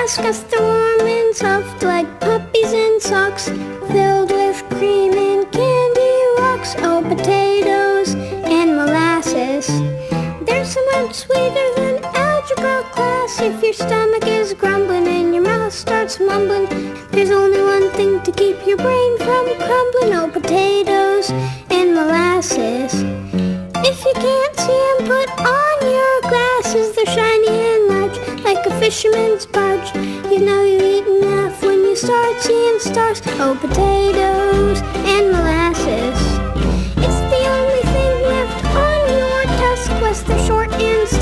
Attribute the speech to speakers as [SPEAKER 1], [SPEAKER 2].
[SPEAKER 1] task us they're warm and soft like puppies in socks, filled with cream and candy rocks. Oh, potatoes and molasses, they're so much sweeter than algebra class. If your stomach is grumbling and your mouth starts mumbling, there's only one thing to keep your brain from crumbling. Oh, potatoes and molasses. If you can't see 'em, put on your glasses. They're shiny and large, like a fisherman's barge. You know you eat enough when you start seeing stars. Oh, potatoes and molasses. It's the only thing left on your task list. They're short and